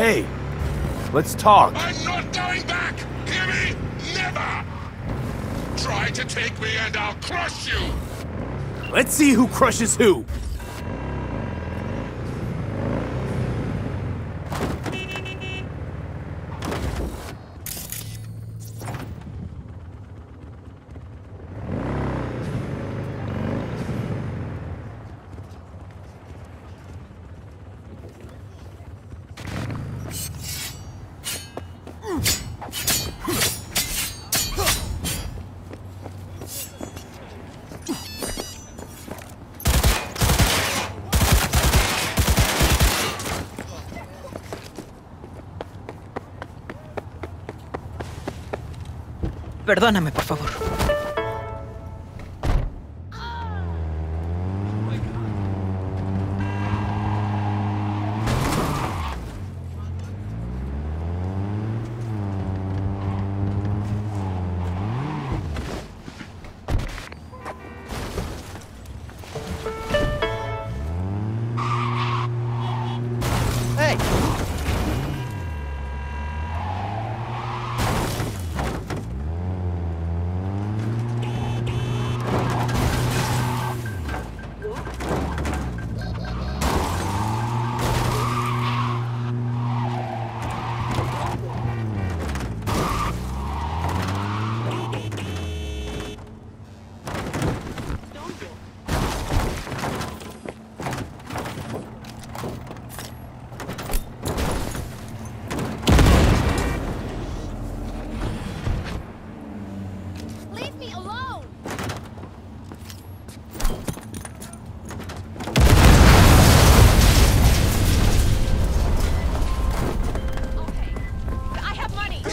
Hey, let's talk. I'm not going back! Hear me? Never! Try to take me and I'll crush you! Let's see who crushes who. Perdóname, por favor. Hey! Leave me alone! Okay, I have money!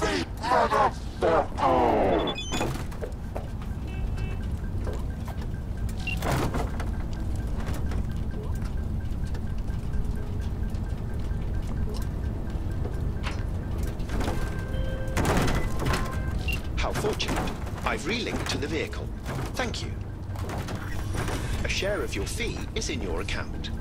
How fortunate. I've relinked to the vehicle. Thank you. A share of your fee is in your account.